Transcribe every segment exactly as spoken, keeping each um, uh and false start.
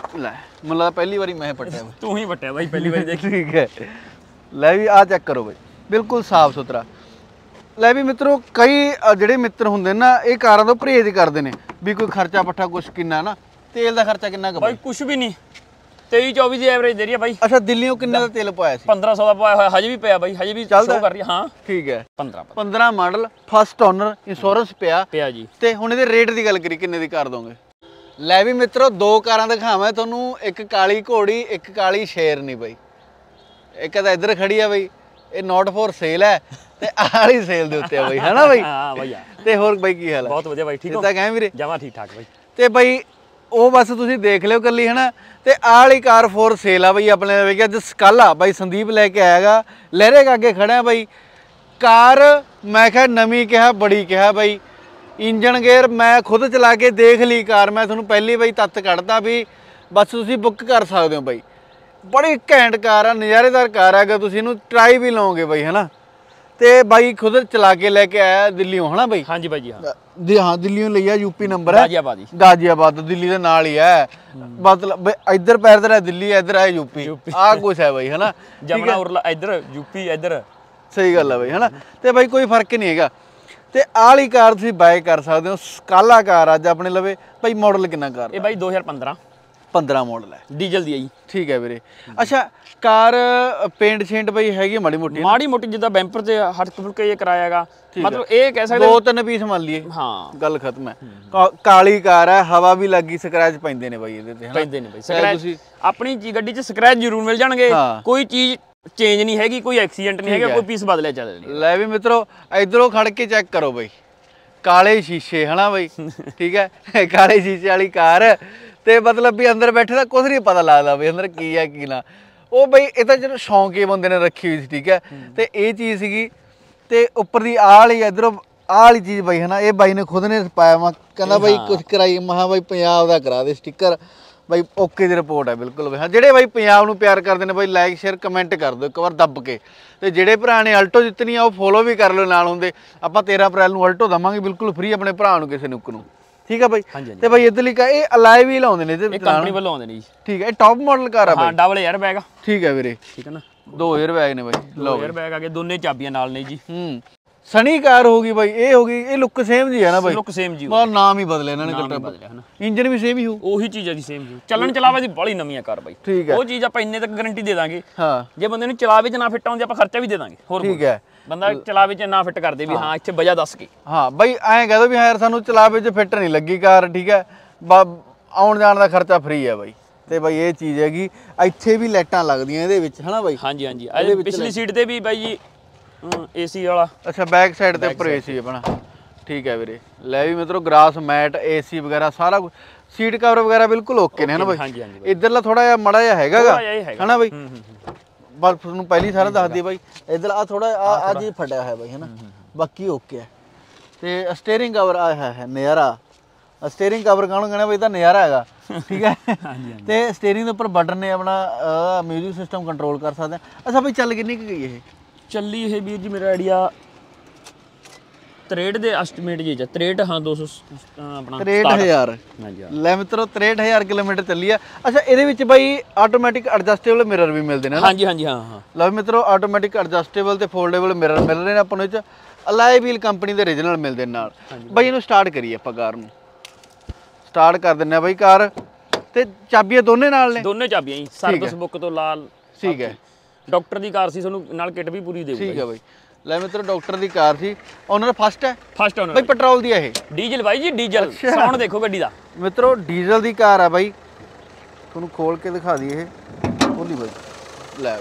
ਲੈ मतलब पहली बारी मैं पट्टिया तू ही पट्टिया भाई पहली बारी देख ठीक है ले भी आ चेक करो भाई बिल्कुल साफ सुथरा ले भी मित्रों कई ਜਿਹੜੇ ਮਿੱਤਰ ਹੁੰਦੇ ਨਾ ਇਹ ਕਾਰਾਂ ਤੋਂ ਪਰਹੇਜ਼ ਕਰਦੇ ਨੇ ਵੀ ਕੋਈ ਖਰਚਾ ਪੱਠਾ ਕੁਛ ਕਿੰਨਾ ਨਾ ਤੇਲ ਦਾ ਖਰਚਾ ਕਿੰਨਾ ਕੁ ਭਾਈ ਕੁਛ ਵੀ ਨਹੀਂ तेईस चौबीस ਦੀ ਐਵਰੇਜ ਦੇ ਰਹੀ ਹੈ ਭਾਈ ਅੱਛਾ ਦਿੱਲੀੋਂ ਕਿੰਨੇ ਦਾ ਤੇਲ ਪਾਇਆ ਸੀ पंद्रह सौ ਦਾ ਪਾਇਆ ਹੋਇਆ ਹਜੇ ਵੀ ਪਿਆ ਭਾਈ ਹਜੇ ਵੀ ਸ਼ੋ ਕਰ ਰਹੀ ਹਾਂ ਠੀਕ ਹੈ पंद्रह पंद्रह ਮਾਡਲ ਫਸਟ ਓਨਰ ਇੰਸ਼ੋਰੈਂਸ ਪਿਆ ਪਿਆ ਜੀ ਤੇ ਹੁਣ ਇਹਦੇ ਰੇਟ ਦੀ ਗੱਲ ਕਰੀ ਕਿੰਨੇ ਦੀ ਕਰ ਦੋਗੇ ਲੈ ਵੀ ਮਿੱਤਰੋ ਦੋ ਕਾਰਾਂ ਦਿਖਾਵਾਂ ਤੁਹਾਨੂੰ ਇੱਕ ਕਾਲੀ ਘੋੜੀ ਇੱਕ ਕਾਲੀ ਸ਼ੇਰਨੀ ਬਾਈ ਇੱਕ ਤਾਂ ਇੱਧਰ ਖੜੀ ਆ ਬਾਈ ਇਹ ਨੋਟ ਫॉर ਸੇਲ ਹੈ ਤੇ ਆਲੀ ਸੇਲ ਦੇ ਉੱਤੇ ਆ ਬਾਈ ਹੈਨਾ ਬਾਈ ਹਾਂ ਬਾਈ ਤੇ ਹੋਰ ਬਾਈ ਕੀ ਹਾਲ ਹੈ ਬਹੁਤ ਵਧੀਆ ਬਾਈ ਠੀਕ ਹੋ ਤਾਂ ਕਹਾਂ ਵੀਰੇ ਜਮਾ ਠੀਕ ਠਾਕ ਬਾਈ ਤੇ ਬਾਈ ਉਹ ਬਸ ਤੁਸੀਂ ਦੇਖ ਲਿਓ ਕੱਲੀ ਹੈਨਾ ਤੇ ਆਲੀ ਕਾਰ ਫॉर ਸੇਲ ਆ ਬਾਈ ਆਪਣੇ ਵੇਖਿਆ ਅੱਜ ਸਕਾਲਾ ਬਾਈ ਸੰਦੀਪ ਲੈ ਕੇ ਆਏਗਾ ਲਹਿਰੇ ਕੇ ਅੱਗੇ ਖੜਿਆ ਬਾਈ ਕਾਰ ਮੈਂ ਕਿਹਾ ਨਵੀਂ ਕਿਹਾ ਬੜੀ ਕਿਹਾ ਬਾਈ ਇੰਜਨ ਗੇਅਰ ਮੈਂ ਖੁਦ ਚਲਾ ਕੇ ਦੇਖ ਲਈ ਕਾਰ ਮੈਂ ਤੁਹਾਨੂੰ ਪਹਿਲੀ ਬਾਈ ਤੱਤ ਕੱਢਦਾ ਵੀ ਬਸ ਤੁਸੀਂ ਬੁੱਕ ਕਰ ਸਕਦੇ ਹੋ ਬਾਈ ਬੜੀ ਘੈਂਟ ਕਾਰ ਆ ਨਜ਼ਾਰੇਦਾਰ ਕਾਰ ਆ ਅਗਰ ਤੁਸੀਂ ਇਹਨੂੰ ਟਰਾਈ ਵੀ ਲਓਗੇ ਬਾਈ ਹੈਨਾ ਤੇ ਬਾਈ ਖੁਦ ਚਲਾ ਕੇ ਲੈ ਕੇ ਆਇਆ ਦਿੱਲੀੋਂ ਹਨਾ ਬਾਈ ਹਾਂਜੀ ਬਾਈ ਜੀ ਹਾਂ ਜੀ ਹਾਂ ਦਿੱਲੀੋਂ ਲਈ ਆ ਯੂਪੀ ਨੰਬਰ ਹੈ ਗਾਜ਼ੀਆਬਾਦ ਗਾਜ਼ੀਆਬਾਦ ਦਿੱਲੀ ਦੇ ਨਾਲ ਹੀ ਹੈ ਮਤਲਬ ਇੱਧਰ ਪੈਰ ਤੇ ਦਿੱਲੀ ਇੱਧਰ ਹੈ ਯੂਪੀ ਆ ਕੁਛ ਹੈ ਬਾਈ ਹਨਾ ਜਮਨਾ ਉਰਲਾ ਇੱਧਰ ਯੂਪੀ ਇੱਧਰ ਸਹੀ ਗੱਲ ਹੈ ਬਾਈ ਹਨਾ ਤੇ ਬਾਈ ਕੋਈ ਫਰਕ ਨਹੀਂ ਹੈਗਾ ਤੇ ਆਲੀ ਕਾਰ ਤੁਸੀਂ ਬਾਏ ਕਰ ਸਕਦੇ ਹੋ ਸਕਾਲਾ ਕਾਰ ਅੱਜ ਆਪਣੇ ਲਵੇ ਭਾਈ ਮਾਡਲ ਕਿੰਨਾ ਕਾਰ ਇਹ ਬਾਈ ਦੋ ਹਜ਼ਾਰ पंद्रह पंद्रह ਮਾਡਲ ਹੈ ਡੀਜ਼ਲ ਦੀ ਹੈ ਜੀ ਠੀਕ ਹੈ ਵੀਰੇ ਅੱਛਾ ਕਾਰ ਪੇਂਟ ਛੇਂਟ ਬਈ ਹੈਗੀ ਮਾੜੀ ਮੋਟੀ ਮਾੜੀ ਮੋਟੀ ਜਿੱਦਾਂ ਬੈਂਪਰ ਤੇ ਹੱਥ ਫੁਲਕੇ ਇਹ ਕਰਾਇਆਗਾ ਮਤਲਬ ਇਹ ਕਹਿ ਸਕਦੇ ਦੋ ਤਿੰਨ ਪੀਸ ਮੰਨ ਲਈਏ ਹਾਂ ਗੱਲ ਖਤਮ ਹੈ ਕਾਲੀ ਕਾਰ ਹੈ ਹਵਾ ਵੀ ਲੱਗੀ ਸਕ੍ਰੈਚ ਪੈਂਦੇ ਨੇ ਬਾਈ ਇਹਦੇ ਤੇ ਪੈਂਦੇ ਨੇ ਬਾਈ ਸਕ੍ਰੈਚ ਆਪਣੀ ਗੱਡੀ 'ਚ ਸਕ੍ਰੈਚ ਜ਼ਰੂਰ ਮਿਲ ਜਾਣਗੇ ਕੋਈ ਚੀਜ਼ ਚੇਂਜ ਨਹੀਂ ਹੈਗੀ ਕੋਈ ਐਕਸੀਡੈਂਟ ਨਹੀਂ ਹੈਗਾ ਕੋਈ ਪੀਸ ਬਦਲਿਆ ਚੱਲ ਰਿਹਾ ਲੈ ਵੀ ਮਿੱਤਰੋ ਇਧਰੋਂ ਖੜ ਕੇ ਚੈੱਕ ਕਰੋ ਬਾਈ ਕਾਲੇ ਸ਼ੀਸ਼ੇ ਹਨਾ ਬਾਈ ਠੀਕ ਹੈ ਕਾਲੇ ਸ਼ੀਸ਼ੇ ਵਾਲੀ ਕਾਰ ਤੇ ਮਤਲਬ ਵੀ ਅੰਦਰ ਬੈਠੇ ਦਾ ਕੁਝ ਨਹੀਂ ਪਤਾ ਲੱਗਦਾ ਵੀ ਅੰਦਰ ਕੀ ਹੈ ਕੀ ਨਾ ਉਹ ਬਈ ਇਹ ਤਾਂ ਜਿਹੜਾ ਸ਼ੌਂਕ ਹੀ ਬੰਦੇ ਨੇ ਰੱਖੀ ਹੋਈ ਸੀ ਠੀਕ ਹੈ ਤੇ ਇਹ ਚੀਜ਼ ਸੀਗੀ ਤੇ ਉੱਪਰ ਦੀ ਆਹ ਵਾਲੀ ਇਧਰੋਂ ਆਹ ਵਾਲੀ ਚੀਜ਼ ਬਾਈ ਹਨਾ ਇਹ ਬਾਈ ਨੇ ਖੁਦ ਨੇ ਪਾਇਆ ਵਾ ਕਹਿੰਦਾ ਬਾਈ ਕੁਝ ਕਰਾਈ ਮਹਾ ਬਾਈ ਪੰਜਾਬ ਦਾ ਕਰਾ ਦੇ ਸਟicker ਬਾਈ ਓਕੇ ਦੀ ਰਿਪੋਰਟ ਹੈ ਬਿਲਕੁਲ ਹਾਂ ਜਿਹੜੇ ਬਾਈ ਪੰਜਾਬ ਨੂੰ ਪਿਆਰ ਕਰਦੇ ਨੇ ਬਾਈ ਲਾਈਕ ਸ਼ੇਅਰ ਕਮੈਂਟ ਕਰ ਦਿਓ ਇੱਕ ਵਾਰ ਦੱਬ ਕੇ ਤੇ ਜਿਹੜੇ ਭਰਾ ਨੇ ਅਲਟੋ ਜਿੱਤਣੀ ਆ ਉਹ ਫੋਲੋ ਵੀ ਕਰ ਲਿਓ ਨਾਲ ਹੁੰਦੇ ਆਪਾਂ तेरह ਅਪ੍ਰੈਲ ਨੂੰ ਅਲਟੋ ਦਵਾਂਗੇ ਬਿਲਕੁਲ ਫ੍ਰੀ ਆਪਣੇ ਭਰਾ ਨੂੰ ਕਿਸੇ ਨੂੰ ਨੂੰ ਠੀਕ ਹੈ ਬਾਈ ਤੇ ਬਾਈ ਇਧਰਲੀ ਕਾ ਇਹ ਅਲਾਈ ਵੀ ਲਾਉਂਦੇ ਨੇ ਇਹਦੇ ਕੰਪਨੀ ਵੱਲੋਂ ਆਉਂਦੇ ਨੇ ਜੀ ਠੀਕ ਹੈ ਇਹ ਟੌਪ ਮਾਡਲ ਕਾਰ ਆ ਬਾਈ ਹਾਂ ਡਬਲ 에ਅਰ ਬੈਗ ਠੀਕ ਹੈ ਵੀਰੇ ਠੀਕ ਹੈ ਨਾ ਦੋ 에ਅਰ ਬੈਗ ਨੇ ਬਾਈ ਲਓ 에ਅਰ ਬੈਗ ਆ ਗਏ ਦੋਨੇ ਚਾਬੀਆਂ ਨਾਲ ਨੇ ਜੀ ਹੂੰ ਸਣੀ ਕਾਰ ਹੋ ਗਈ ਬਾਈ ਇਹ ਹੋ ਗਈ ਇਹ ਲੁੱਕ ਸੇਮ ਜੀ ਹੈ ਨਾ ਬਾਈ ਲੁੱਕ ਸੇਮ ਜੀ ਮਤਲਬ ਨਾਮ ਹੀ ਬਦਲਿਆ ਇਹਨਾਂ ਨੇ ਕੱਟਾ ਬਦਲਿਆ ਹਨਾ ਇੰਜਨ ਵੀ ਸੇਮ ਹੀ ਹੋ ਉਹੀ ਚੀਜ਼ ਹੈ ਜੀ ਸੇਮ ਜੀ ਚੱਲਣ ਚਲਾਵੇ ਦੀ ਬੜੀ ਨਵੀਂ ਆ ਕਾਰ ਬਾਈ ਠੀਕ ਹੈ ਉਹ ਚੀਜ਼ ਆਪਾਂ ਇੰਨੇ ਤੱਕ ਗਾਰੰਟੀ ਦੇ ਦਾਂਗੇ ਹਾਂ ਜੇ ਬੰਦੇ ਨੂੰ ਚਲਾਵੇ ਚ ਨਾ ਫਿੱਟ ਆਉਂਦੀ ਆਪਾਂ ਖਰਚਾ ਵੀ ਦੇ ਦਾਂਗੇ ਹੋਰ ਠੀਕ ਹੈ ਬੰਦਾ ਚਲਾਵੇ ਚ ਨਾ ਫਿੱਟ ਕਰਦੇ ਵੀ ਹਾਂ ਇੱਥੇ ਵਜ੍ਹਾ ਦੱਸ ਕੇ ਹਾਂ ਬਾਈ ਐਂ ਕਹਿ ਦੋ ਵੀ ਯਾਰ ਸਾਨੂੰ ਚਲਾਵੇ ਚ ਫਿੱਟ ਨਹੀਂ ਲੱਗੀ ਕਾਰ ਠੀਕ ਹੈ ਆਉਣ ਜਾਣ ਦਾ ਖਰਚਾ ਫ੍ਰੀ ਹੈ ਬਾਈ ਤੇ ਬਾਈ ਇਹ ਚੀਜ਼ ਹੈਗੀ ਇੱਥੇ ਵੀ ਲਾਈਟਾਂ ਲੱਗਦੀਆਂ ਇਹਦੇ ਵਿੱਚ ਹਨਾ ਬਾਈ ਹਾਂਜੀ ਹਾਂਜੀ ਪਿਛਲੀ ਸੀਟ ਤੇ ਵੀ ਬਾਈ ਜੀ ਏਸੀ ਵਾਲਾ ਅੱਛਾ ਬੈਕ ਸਾਈਡ ਤੇ ਉੱਪਰ ਏਸੀ ਆਪਣਾ ਠੀਕ ਹੈ ਵੀਰੇ ਲੈ ਵੀ ਮਿੱਤਰੋ ਗ੍ਰਾਸ ਮੈਟ ਏਸੀ ਵਗੈਰਾ ਸਾਰਾ ਕੁਝ ਸੀਟ ਕਵਰ ਵਗੈਰਾ ਬਿਲਕੁਲ ਓਕੇ ਨੇ ਹਨਾ ਬਾਈ ਹਾਂਜੀ ਹਾਂਜੀ ਇਧਰਲਾ ਥੋੜਾ ਜਿਹਾ ਮੜਾ ਜਿਹਾ ਹੈਗਾਗਾ ਹਨਾ ਬਾਈ ਬਸ ਤੁਹਾਨੂੰ ਪਹਿਲੀ ਸਾਰਾ ਦੱਸ ਦਈਏ ਬਾਈ ਇਧਰ ਆ ਥੋੜਾ ਆ ਜੀ ਫਟਿਆ ਹੋਇਆ ਬਾਈ ਹਨਾ ਬਾਕੀ ਓਕੇ ਹੈ ਤੇ ਸਟੀਅਰਿੰਗ ਕਵਰ ਆ ਹੈ ਨਜ਼ਾਰਾ ਸਟੀਅਰਿੰਗ ਕਵਰ ਕਾਹਨੂੰ ਕਹਿੰਦੇ ਬਾਈ ਤਾਂ ਨਜ਼ਾਰਾ ਹੈਗਾ ਠੀਕ ਹੈ ਤੇ ਸਟੀਅਰਿੰਗ ਦੇ ਉੱਪਰ ਬਟਨ ਨੇ ਆਪਣਾ ਮਿਊਜ਼ਿਕ ਸਿਸਟਮ ਕੰਟਰੋਲ ਕਰ ਸਕਦੇ ਆ ਅੱਛਾ ਬਾਈ ਚੱਲ ਕਿੰਨੀ ਕੁ ਗਈ ਇਹ ਚੱਲੀ ਇਹ ਵੀਰ ਜੀ ਮੇਰਾ ਆਈਡੀਆ तिरसठ ਦੇ ਐਸਟੀਮੇਟ ਜੀ तिरसठ ਹਾਂ दो सौ ਆਪਣਾ तिरसठ हज़ार ਹਾਂਜੀ ਲੈ ਮਿੱਤਰੋ तिरसठ हज़ार ਕਿਲੋਮੀਟਰ ਚੱਲੀ ਆ ਅੱਛਾ ਇਹਦੇ ਵਿੱਚ ਬਾਈ ਆਟੋਮੈਟਿਕ ਐਡਜਸਟੇਬਲ ਮਿਰਰ ਵੀ ਮਿਲਦੇ ਨੇ ਹਾਂਜੀ ਹਾਂਜੀ ਹਾਂ ਹਾਂ ਲਓ ਮਿੱਤਰੋ ਆਟੋਮੈਟਿਕ ਐਡਜਸਟੇਬਲ ਤੇ ਫੋਲਡੇਬਲ ਮਿਰਰ ਮਿਲ ਰਹੇ ਨੇ ਆਪਾਂ ਨੂੰ ਇਹ ਚ ਅਲਾਈ ਵੀਲ ਕੰਪਨੀ ਦੇ ਓਰੀਜਨਲ ਮਿਲਦੇ ਨਾਲ ਬਾਈ ਇਹਨੂੰ ਸਟਾਰਟ ਕਰੀਏ ਆਪਾਂ ਕਾਰ ਨੂੰ ਸਟਾਰਟ ਕਰ ਦਿੰਨੇ ਆ ਬਾਈ ਕਾਰ ਤੇ ਚਾਬੀਆਂ ਦੋਨੇ ਨਾਲ ਨੇ ਦੋਨੇ ਚਾਬੀਆਂ ਜੀ ਸਰਵਿਸ ਬੁੱਕ ਤੋਂ ਲਾਲ ਠੀਕ ਹੈ ਡਾਕਟਰ ਦੀ ਕਾਰ ਸੀ ਤੁਹਾਨੂੰ ਨਾਲ ਕਿੱਟ ਵੀ ਪੂਰੀ ਦੇਊਗਾ ਠੀਕ ਹੈ ਬਾਈ ਲੈ ਮਿੱਤਰੋ ਡਾਕਟਰ ਦੀ ਕਾਰ ਸੀ ਓਨਰ ਫਸਟ ਹੈ ਫਸਟ ਓਨਰ ਬਾਈ ਪੈਟਰੋਲ ਦੀ ਹੈ ਇਹ ਡੀਜ਼ਲ ਬਾਈ ਜੀ ਡੀਜ਼ਲ ਸਾਊਂਡ ਦੇਖੋ ਗੱਡੀ ਦਾ ਮਿੱਤਰੋ ਡੀਜ਼ਲ ਦੀ ਕਾਰ ਆ ਬਾਈ ਤੁਹਾਨੂੰ ਖੋਲ ਕੇ ਦਿਖਾ ਦਈਏ ਇਹ ਖੋਲੀ ਬਾਈ ਲੈ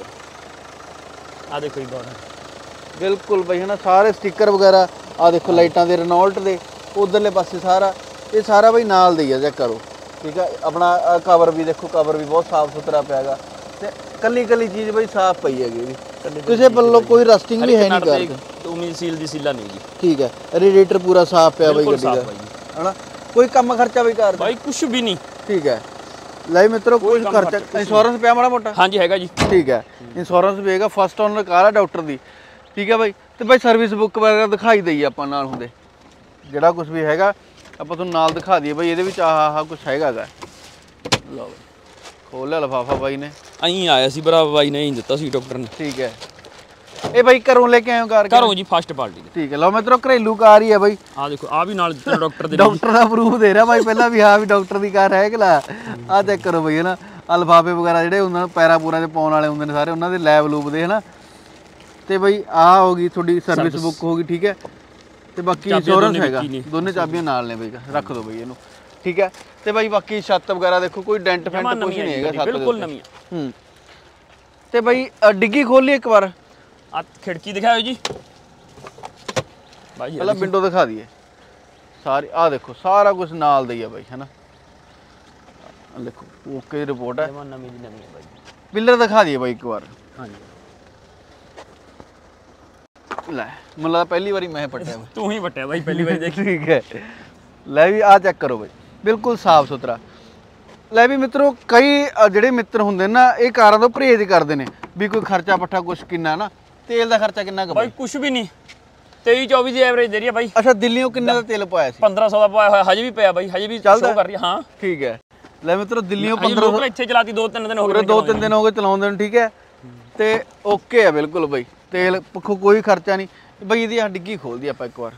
ਆ ਦੇਖੋ ਜੀ ਬਾਹਰ ਬਿਲਕੁਲ ਬਾਈ ਹਨਾ ਸਾਰੇ ਸਟicker ਵਗੈਰਾ ਆ ਦੇਖੋ ਲਾਈਟਾਂ ਦੇ ਰੈਨੋਲਟ ਦੇ ਉਧਰਲੇ ਪਾਸੇ ਸਾਰਾ ਇਹ ਸਾਰਾ ਬਾਈ ਨਾਲ ਦੇ ਹੀ ਆ ਚੈੱਕ ਕਰੋ ਠੀਕ ਹੈ ਆਪਣਾ ਕਵਰ ਵੀ ਦੇਖੋ ਕਵਰ ਵੀ ਬਹੁਤ ਸਾਫ ਸੁਥਰਾ ਪਿਆਗਾ ਤੇ ਕੱਲੀ ਕੱਲੀ ਚੀਜ਼ ਬਾਈ ਸਾਫ ਪਈ ਹੈਗੀ ਵੀ ਕਿਸੇ ਵੱਲੋਂ ਕੋਈ ਰਸਟਿੰਗ ਵੀ ਹੈ ਨਹੀਂ ਕਾਰ ਤੇ ਉਮੀਦ ਸੀਲ ਦੀ ਸੀਲਾ ਨਹੀਂ ਜੀ ਠੀਕ ਹੈ ਰੇਡੀਏਟਰ ਪੂਰਾ ਸਾਫ ਪਿਆ ਬਾਈ ਗੱਡੀ ਦਾ ਹਨਾ ਕੋਈ ਕੰਮ ਖਰਚਾ ਬਾਈ ਕਾਰ ਦਾ ਬਾਈ ਕੁਝ ਵੀ ਨਹੀਂ ਠੀਕ ਹੈ ਲੈ ਮਿੱਤਰੋ ਕੋਈ ਖਰਚਾ ਇੰਸ਼ੋਰੈਂਸ ਪਿਆ ਮਾੜਾ ਮੋਟਾ ਹਾਂਜੀ ਹੈਗਾ ਜੀ ਠੀਕ ਹੈ ਇੰਸ਼ੋਰੈਂਸ ਵੀ ਹੈਗਾ ਫਸਟ ਓਨਰ ਕਾਰ ਆ ਡਾਕਟਰ ਦੀ ਠੀਕ ਹੈ ਬਾਈ ਤੇ ਬਾਈ ਸਰਵਿਸ ਬੁੱਕ ਵਗੈਰਾ ਦਿਖਾਈ ਦਈਏ ਆਪਾਂ ਨਾਲ ਹੁੰਦੇ ਜਿਹੜਾ ਕੁਝ ਵੀ ਹੈਗਾ ਆਪਾਂ ਤੁਹਾਨੂੰ ਨਾਲ ਦਿਖਾ ਦਈਏ ਬਾਈ ਇਹਦੇ ਵਿੱਚ ਆਹ ਆਹ ਕੁਝ ਹੈਗਾ ਗਾ ਲਓ ਖੋਲਿਆ ਲਫਾਫਾ ਬਾਈ ਨੇ, ਅਹੀਂ ਆਇਆ ਸੀ ਭਰਾ ਬਾਈ ਨੇ ਹੀ ਦਿੱਤਾ ਸੀ ਡਾਕਟਰ ਨੇ। ਠੀਕ ਹੈ, ਇਹ ਬਾਈ ਘਰੋਂ ਲੈ ਕੇ ਆਏ ਹੋ ਕਾਰ? ਘਰੋਂ ਜੀ, ਫਸਟ ਪਾਰਟੀ ਦੇ। ਠੀਕ ਹੈ, ਲਓ ਮਿੱਤਰੋ ਘਰੇਲੂ ਕਾਰ ਹੀ ਹੈ ਬਾਈ। ਆ ਦੇਖੋ ਆ ਵੀ ਨਾਲ ਡਾਕਟਰ ਦੇ ਡਾਕਟਰ ਦਾ ਪ੍ਰੂਫ ਦੇ ਰਿਹਾ ਬਾਈ ਪਹਿਲਾਂ ਵੀ, ਹਾਂ ਵੀ ਡਾਕਟਰ ਦੀ ਕਾਰ ਹੈ ਕਿ ਲਾ। ਆਹ ਚੈੱਕ ਕਰੋ ਬਾਈ, ਹਨਾ ਆ ਲਿਫਾਫੇ ਵਗੈਰਾ ਜਿਹੜੇ ਉਹਨਾਂ ਨੂੰ ਪੈਰਾਂ ਪੂਰਾਂ 'ਚ ਪਾਉਣ ਵਾਲੇ ਹੁੰਦੇ ਨੇ ਸਾਰੇ, ਉਹਨਾਂ ਦੇ ਲੈਬ ਲੂਬ ਦੇ, ਹਨਾ। ਤੇ ਬਾਈ ਆਹ ਹੋ ਗਈ ਤੁਹਾਡੀ ਸਰਵਿਸ ਬੁੱਕ ਹੋ ਗਈ, ਠੀਕ ਹੈ। ਤੇ ਬਾਕੀ ਇੰਸ਼ੋਰੈਂਸ ਹੈਗਾ, ਦੋਨੇ ਚਾਬੀਆਂ ਨਾਲ ਨੇ ਬਾਈ, ਰੱਖ ਦਿਓ ਬਾਈ ਇਹਨੂੰ, ਠੀਕ ਹੈ। ਤੇ ਬਾਈ ਬਾਕੀ ਛੱਤ ਵਗੈਰਾ ਦੇਖੋ, ਕੋਈ ਡੈਂਟ ਫੈਂਟ ਕੁਝ ਨਹੀਂ ਹੈਗਾ ਛੱਤ ਦੇ, ਬਿਲਕੁਲ ਨਵੀਂ। ਹੂੰ। ਤੇ ਬਾਈ ਡਿੱਗੀ ਖੋਲੀ ਇੱਕ ਵਾਰ, ਆ ਖਿੜਕੀ ਦਿਖਾਓ ਜੀ ਬਾਈ, ਪਹਿਲਾਂ ਵਿੰਡੋ ਦਿਖਾ ਦਈਏ ਸਾਰੀ। ਆਹ ਦੇਖੋ ਸਾਰਾ ਕੁਝ ਨਾਲ ਦਾ ਹੀ ਆ ਬਾਈ, ਹਨਾ। ਦੇਖੋ ਓਕੇ ਰਿਪੋਰਟ ਹੈ, ਨਵੀਂ ਦੀ ਨਵੀਂ ਬਾਈ। ਪਿੱਲਰ ਦਿਖਾ ਦਈਏ ਬਾਈ ਇੱਕ ਵਾਰ। ਹਾਂਜੀ ਲੈ ਮੈਨੂੰ ਲੱਗਦਾ ਪਹਿਲੀ ਵਾਰੀ ਮੈਂ ਪੱਟਿਆ ਬਾਈ। ਤੂੰ ਹੀ ਪੱਟਿਆ ਬਾਈ ਪਹਿਲੀ ਵਾਰੀ, ਦੇਖ। ਠੀਕ ਹੈ, ਲੈ ਵੀ ਆਹ ਚੈੱਕ ਕਰੋ ਬਾਈ, ਬਿਲਕੁਲ ਸਾਫ ਸੁਥਰਾ। ਲੈ ਵੀ ਮਿੱਤਰੋ, ਕਈ ਜਿਹੜੇ ਮਿੱਤਰ ਹੁੰਦੇ ਨਾ ਇਹ ਕਾਰਾਂ ਤੋਂ ਪਰਹੇਜ਼ ਕਰਦੇ ਨੇ ਵੀ ਕੋਈ ਖਰਚਾ ਪੱਠਾ ਕੁਛ ਕਿੰਨਾ ਨਾ, ਤੇਲ ਦਾ ਖਰਚਾ ਕਿੰਨਾ ਕੁ ਬਾਈ? ਕੁਛ ਵੀ ਨਹੀਂ, ਤੇਈ ਚੌਵੀ ਦੀ ਐਵਰੇਜ ਦੇ ਰਹੀ ਹੈ ਬਾਈ। ਅੱਛਾ, ਦਿੱਲੀੋਂ ਕਿੰਨੇ ਦਾ ਤੇਲ ਪਾਇਆ ਸੀ? ਪੰਦਰਾਂ ਸੌ ਦਾ ਪਾਇਆ ਹੋਇਆ, ਹਜੇ ਵੀ ਪਿਆ ਬਾਈ, ਹਜੇ ਵੀ ਸ਼ੋ ਕਰ ਰਹੀ ਹੈ। ਹਾਂ ਠੀਕ ਹੈ, ਲੈ ਮਿੱਤਰੋ ਦਿੱਲੀੋਂ ਪੰਦਰਾਂ ਸੌ ਇੱਥੇ ਚਲਾਤੀ, ਦੋ ਤਿੰਨ ਦਿਨ ਹੋ ਗਏ, ਦੋ ਤਿੰਨ ਦਿਨ ਹੋ ਗਏ ਚਲਾਉਂਦੇ ਨੂੰ, ਠੀਕ ਹੈ। ਤੇ ਓਕੇ ਆ ਬਿਲਕੁਲ ਬਾਈ, ਤੇਲ ਪੱਖੋਂ ਕੋਈ ਖਰਚਾ ਨਹੀਂ ਬਾਈ। ਇਹਦੀ ਆ ਡਿੱਗੀ ਖੋਲਦੀ ਆਪਾਂ ਇੱਕ ਵਾਰ,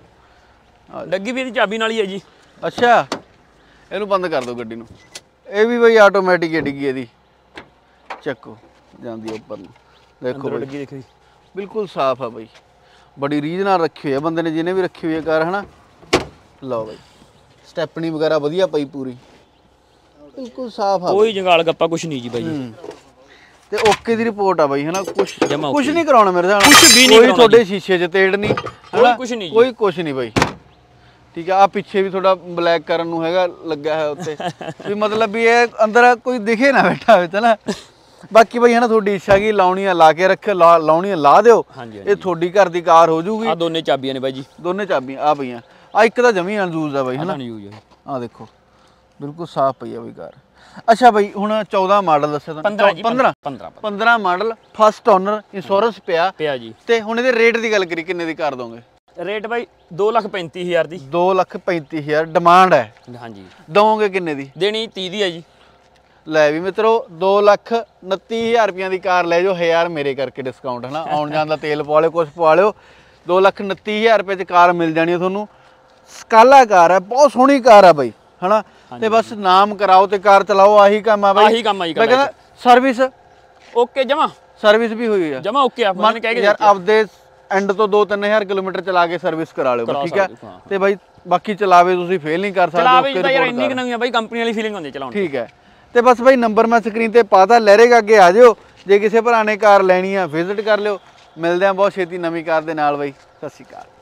ਡੱਗੀ ਵੀ ਇਹਦੀ ਚਾਬੀ ਨਾਲ ਹੀ ਹੈ ਜੀ। ਅੱਛਾ, ਇਹਨੂੰ ਬੰਦ ਕਰ ਦਿਓ ਗੱਡੀ ਨੂੰ। ਇਹ ਵੀ ਬਾਈ ਆਟੋਮੈਟਿਕ ਹੈ ਡਿੱਗੀ ਇਹਦੀ, ਚੱਕੋ ਜਾਂਦੀ ਉੱਪਰ ਨੂੰ, ਦੇਖੋ ਡੱਗੀ ਦੇਖੋ ਜੀ, ਬਿਲਕੁਲ ਸਾਫ਼ ਆ ਬਾਈ। ਬੜੀ ਰੀਝ ਨਾਲ ਰੱਖੀ ਹੋਈ ਆ ਬੰਦੇ ਨੇ, ਜਿਹਨੇ ਵੀ ਰੱਖੀ ਹੋਈ ਹੈ ਕਾਰ, ਹਨਾ। ਲਓ ਬਾਈ, ਸਟੈਪਨੀ ਵਗੈਰਾ ਵਧੀਆ ਪਈ ਪੂਰੀ, ਬਿਲਕੁਲ ਸਾਫ਼ ਆ, ਕੋਈ ਜੰਗਾਲ ਗੱਪਾ ਕੁਛ ਨਹੀਂ ਜੀ ਬਾਈ। ਤੇ ਓਕੇ ਦੀ ਰਿਪੋਰਟ ਆ ਬਾਈ, ਹਨਾ। ਕੁਛ ਜਮਾ ਕੁਛ ਨਹੀਂ ਕਰਾਉਣਾ ਮੇਰੇ ਨਾਲ, ਕੁਛ ਵੀ ਨਹੀਂ ਕੋਈ ਤੁਹਾਡੇ ਸ਼ੀਸ਼ੇ 'ਚ ਤੇੜ ਨਹੀਂ, ਕੋਈ ਕੁਛ ਨਹੀਂ, ਕੋਈ ਕੁਛ ਨਹੀਂ ਬਾਈ, ਠੀਕ ਆ। ਆ ਪਿੱਛੇ ਵੀ ਥੋੜਾ ਬਲੈਕ ਕਰਨ ਨੂੰ ਹੈਗਾ ਲੱਗਿਆ ਹੈ ਉੱਤੇ, ਵੀ ਮਤਲਬ ਵੀ ਇਹ ਅੰਦਰ ਕੋਈ ਦਿਖੇ ਨਾ ਬੈਠਾ ਹੋਵੇ ਤਾਂ ਨਾ। ਬਾਕੀ ਬਾਈ ਹਨਾ ਤੁਹਾਡੀ ਇੱਛਾ ਕੀ ਲਾਉਣੀਆਂ ਲਾ ਕੇ ਰੱਖ, ਲਾਉਣੀਆਂ ਲਾ ਦਿਓ, ਇਹ ਤੁਹਾਡੀ ਘਰ ਦੀ ਕਾਰ ਹੋ ਜੂਗੀ। ਆ ਦੋਨੇ ਚਾਬੀਆਂ ਨੇ ਬਾਈ ਜੀ, ਦੋਨੇ ਚਾਬੀਆਂ ਆ ਪਈਆਂ। ਆ ਇੱਕ ਤਾਂ ਜਮੀ ਅਨਯੂਜ਼ ਆ ਬਾਈ, ਹਨਾ। ਆ ਦੇਖੋ ਬਿਲਕੁਲ ਸਾਫ਼ ਪਈ ਆ ਬਾਈ ਕਾਰ। ਅੱਛਾ ਬਾਈ, ਹੁਣ ਚੌਦਾਂ ਮਾਡਲ ਦੱਸਿਆ ਤੁਹਾਨੂੰ? ਪੰਦਰਾਂ ਪੰਦਰਾਂ ਮਾਡਲ, ਫਸਟ ਓਨਰ, ਇੰਸ਼ੋਰੈਂਸ ਪਿਆ ਪਿਆ ਜੀ। ਤੇ ਹੁਣ ਇਹਦੇ ਰੇਟ ਦੀ ਗੱਲ ਕਰੀ, ਕਿੰਨੇ ਦੀ ਕਰ ਦੋਗੇ? ਰੇਟ ਬਾਈ ਦੋ ਲੱਖ ਪੈਂਤੀ ਹਜ਼ਾਰ ਦੀ। ਦੋ ਲੱਖ ਪੈਂਤੀ ਹਜ਼ਾਰ ਡਿਮਾਂਡ ਹੈ? ਹਾਂਜੀ। ਦਵੋਗੇ ਕਿੰਨੇ ਦੀ? ਦੇਣੀ ਤੀਹ ਦੀ ਹੈ ਜੀ। ਲੈ ਵੀ ਮਿੱਤਰੋ, ਦੋ ਲੱਖ ਉਨੱਤੀ ਹਜ਼ਾਰ ਰੁਪਈਆਂ ਦੀ ਕਾਰ ਲੈ ਜਾਓ, ਹਜ਼ਾਰ ਮੇਰੇ ਕਰਕੇ ਡਿਸਕਾਊਂਟ, ਹਨਾ। ਆਉਣ ਜਾਣ ਦਾ ਤੇਲ ਪਵਾ ਲਿਓ, ਕੁਛ ਪਵਾ ਲਿਓ, ਦੋ ਲੱਖ ਉਨੱਤੀ ਹਜ਼ਾਰ ਰੁਪਏ 'ਚ ਕਾਰ ਮਿਲ ਜਾਣੀ ਹੈ ਤੁਹਾਨੂੰ। ਸਕਾਲਾ ਕਾਰ ਹੈ, ਬਹੁਤ ਸੋਹਣੀ ਕਾਰ ਆ ਬਾਈ, ਹਨਾ। ਤੇ ਬਸ ਨਾਮ ਕਰਾਓ ਤੇ ਕਾਰ ਚਲਾਓ, ਆਹੀ ਕੰਮ ਆ ਬਾਈ। ਆਹੀ ਕੰਮ ਆ ਜੀ। ਕਹਿੰਦਾ ਸਰਵਿਸ ਓਕੇ, ਜਮਾ ਸਰਵਿਸ ਵੀ ਹੋਈ ਆ ਜਮਾ ਓਕੇ ਆ। ਮਨ ਕਹਿ ਕੇ ਯਾਰ ਆਪਦੇ ਐਂਡ ਤੋਂ ਦੋ ਤਿੰਨ ਹਜ਼ਾਰ ਕਿਲੋਮੀਟਰ ਚਲਾ ਕੇ ਸਰਵਿਸ ਕਰਾ ਲਿਓ, ਠੀਕ ਹੈ। ਤੇ ਬਾਈ ਬਾਕੀ ਚਲਾਵੇ ਤੁਸੀਂ ਫੇਲ ਨਹੀਂ ਕਰ ਸਕਦੇ, ਚਲਾਵੇ ਤਾਂ ਯਾਰ ਇੰਨੀ ਕਿ ਨਵੀਂ ਆ ਬਾਈ, ਕੰਪਨੀ ਵਾਲੀ ਫੀਲਿੰਗ ਹੁੰਦੀ ਚਲਾਉਣ, ਠੀਕ ਹੈ। ਤੇ ਬਸ ਬਾਈ ਨੰਬਰ ਮੈਂ ਸਕਰੀਨ ਤੇ ਪਾਤਾ, ਲਹਿਰੇਗਾ ਅੱਗੇ ਆ ਜਿਓ। ਜੇ ਕਿਸੇ ਭਰਾ ਨੇ ਕਾਰ ਲੈਣੀ ਆ ਵਿਜ਼ਿਟ ਕਰ ਲਿਓ। ਮਿਲਦੇ ਆ ਬਹੁਤ ਛੇਤੀ ਨਵੀਂ ਕਾਰ ਦੇ ਨਾਲ ਬਾਈ, ਸਤਿ ਸ਼੍ਰੀ ਅਕਾਲ।